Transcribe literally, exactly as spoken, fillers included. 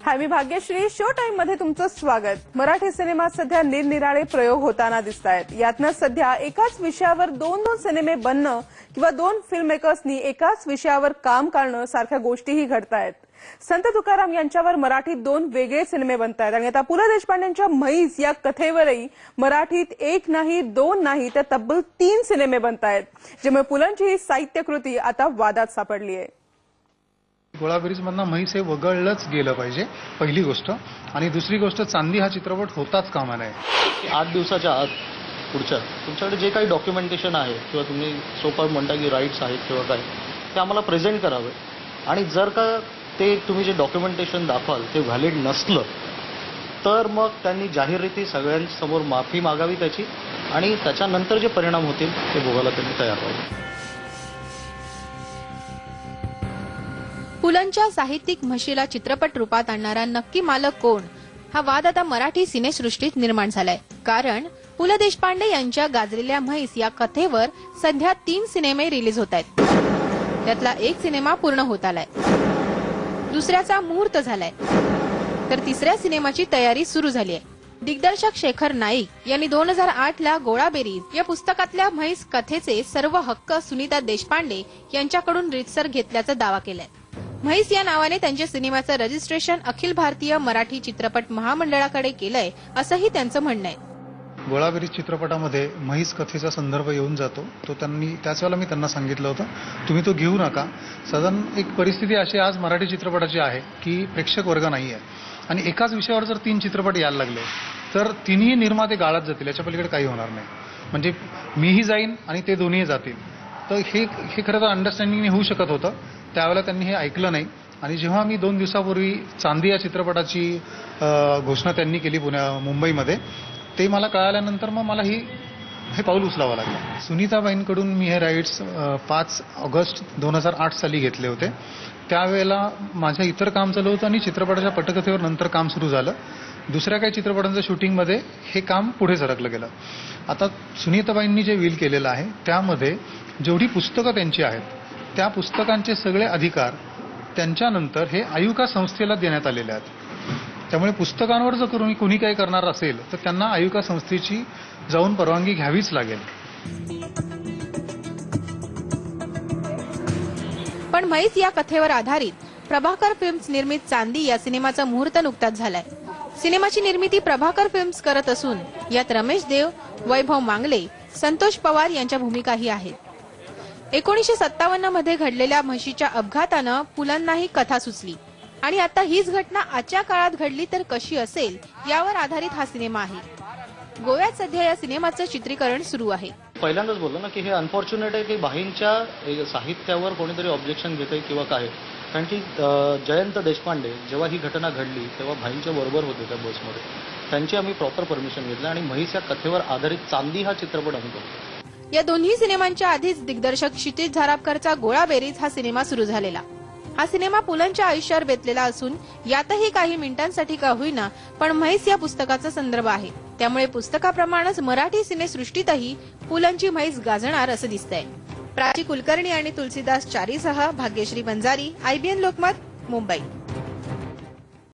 हाय, मी Bhagyashree. Show time मध्ये तुमचं स्वागत. मराठी सिनेमात सध्या निरनिराळे प्रयोग होताना दिसतायत. यातनं सध्या एकाच विषयावर दोन दोन सिनेमे बनणं किंवा दोन फिल्म मेकर्सनी एकाच विषयावर काम करणं सारख्या गोष्टीही घडतायत. संत तुकाराम यांच्यावर मराठीत दोन वेगळे सिनेमे बनतायत आणि आता पु ल देशपांडेंच्या म्हैस या कथेवरही मराठीत एक नाही, दोन नाही तर तब्बल तीन सिनेमे बनतायत, ज्यामुळे पुलंची ही साहित्यकृती आता वादात सापडली आहे. गोळाबेरीजमधनं म्हैस हे वगळलंच गेलं पाहिजे, पहिली गोष्ट. आणि दुसरी गोष्ट, चांदी हा चित्रपट होताच कामा नये. आठ दिवसाच्या आत पुढच्या तुमच्याकडे जे काही डॉक्युमेंटेशन आहे किंवा तुम्ही सोपा म्हणता की राईट्स आहेत किंवा काय, ते आम्हाला प्रेझेंट करावे. आणि जर का ते तुम्ही जे डॉक्युमेंटेशन दाखवाल ते व्हॅलिड नसलं तर मग त्यांनी जाहीररीती सगळ्यांसमोर माफी मागावी त्याची, आणि त्याच्यानंतर जे परिणाम होतील ते भोगायला त्यांनी तयार व्हावे. पुलंच्या साहित्यिक म्हशीला चित्रपट रूपात आणणारा नक्की मालक कोण, हा वाद आता मराठी सिनेसृष्टीत निर्माण झालाय. कारण पु ल देशपांडे यांच्या गाजलेल्या म्हैस या कथेवर सध्या तीन सिनेमे रिलीज होत आहेत. त्यातला एक सिनेमा पूर्ण होत आलाय, दुसऱ्याचा मुहूर्त झालाय, तर तिसऱ्या सिनेमाची तयारी सुरू झाली आहे. दिग्दर्शक शेखर नाईक यांनी दोन हजार आठ ला गोळाबेरीज या पुस्तकातल्या म्हैस कथेचे सर्व हक्क सुनीता देशपांडे यांच्याकडून रीतसर घेतल्याचा दावा केलाय. म्हैस या नावाने त्यांच्या सिनेमाचं रजिस्ट्रेशन अखिल भारतीय मराठी चित्रपट महामंडळाकडे केलंय, असंही त्यांचं म्हणणं आहे. गोळाबेरीज चित्रपटामध्ये म्हैस कथेचा संदर्भ येऊन जातो. तो त्यांनी त्याच वेळेला मी त्यांना सांगितलं होतं, तुम्ही तो घेऊ नका. साधारण एक परिस्थिती अशी आज मराठी चित्रपटाची आहे की प्रेक्षक वर्ग नाही आहे, आणि एकाच विषयावर जर तीन चित्रपट यायला लागले तर तिन्ही निर्माते गाळात जातील, याच्या पलीकडे काही होणार नाही. म्हणजे मीही जाईन आणि ते दोन्ही जातील. तर हे हे खरं तर अंडरस्टँडिंगने होऊ शकत होतं. त्यावेळेला त्यांनी हे ऐकलं नाही. आणि जेव्हा मी दोन दिवसापूर्वी चांदी या चित्रपटाची घोषणा त्यांनी केली पुण्या मुंबईमध्ये, ते मला कळाल्यानंतर मग मला ही हे पाऊल उचलावं लागलं. सुनीताबाईंकडून मी हे राईट्स पाच ऑगस्ट दोन हजार आठ साली घेतले होते. त्यावेळेला माझ्या इतर काम चालू होतं आणि चित्रपटाच्या पटकथेवर नंतर काम सुरू झालं. दुसऱ्या काही चित्रपटांच्या शूटिंगमध्ये हे काम पुढे सरकलं गेलं. आता सुनीताबाईंनी जे विल केलेलं आहे त्यामध्ये जेवढी पुस्तकं त्यांची आहेत त्या पुस्तकांचे सगळे अधिकार त्यांच्यानंतर हे आयुका संस्थेला देण्यात आलेले आहेत. त्यामुळे पुस्तकांवर जर करून कुणी काही करणार असेल तर त्यांना आयुका संस्थेची जाऊन परवानगी घ्यावीच लागेल. पण म्हैस या कथेवर आधारित प्रभाकर फिल्म्स निर्मित चांदी या सिनेमाचा मुहूर्त नुकताच झालाय. सिनेमाची निर्मिती प्रभाकर फिल्म्स करत असून यात रमेश देव, वैभव मांगले, संतोष पवार यांच्या भूमिकाही आहेत. एकोणीसशे सत्तावन्न मध्ये घडलेल्या म्हशीच्या अपघातानं पुलंनाही कथा सुचली आणि आता हीच घटना आजच्या काळात घडली तर कशी असेल यावर आधारित हा सिनेमा आहे. गोव्यात सध्या या सिनेमाचं चित्रीकरण सुरू आहे. पहिल्यांदाच बोललो ना की हे अनफॉर्च्युनेट आहे की भाईंच्या साहित्यावर कोणीतरी ऑब्जेक्शन घेतंय किंवा काय. कारण की जयंत देशपांडे जेव्हा ही घटना घडली तेव्हा भाईंच्या बरोबर होते त्या बसमध्ये. त्यांची आम्ही प्रॉपर परमिशन घेतलं आणि म्हैस या कथेवर आधारित चांदी हा चित्रपट आम्ही करतो. या दोन्ही सिनेमांच्या आधीच दिग्दर्शक क्षितिज झारापकरचा गोळाबेरीज हा सिनेमा सुरू झालेला. हा सिनेमा पुलंच्या आयुष्यावर बेतलेला असून यातही काही मिनिटांसाठी का होईना पण म्हैस या पुस्तकाचा संदर्भ आहे. त्यामुळे पुस्तकाप्रमाणेच मराठी सिनेसृष्टीतही पुलंची म्हैस गाजणार असं दिसतंय. प्राची कुलकर्णी आणि तुलसीदास चारीसह भाग्यश्री बंजारी, आयबीएन लोकमत, मुंबई.